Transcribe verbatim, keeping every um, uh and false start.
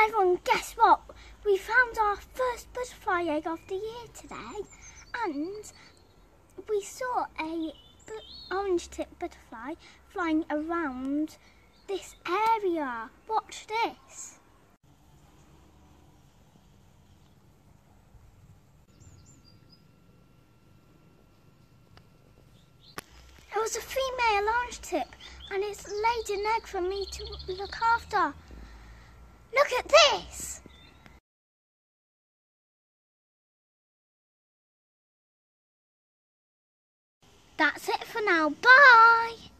Everyone, guess what? We found our first butterfly egg of the year today, and we saw a orange tip butterfly flying around this area. Watch this. It was a female orange tip, and it's laid an egg for me to look after. Look at this! That's it for now. Bye!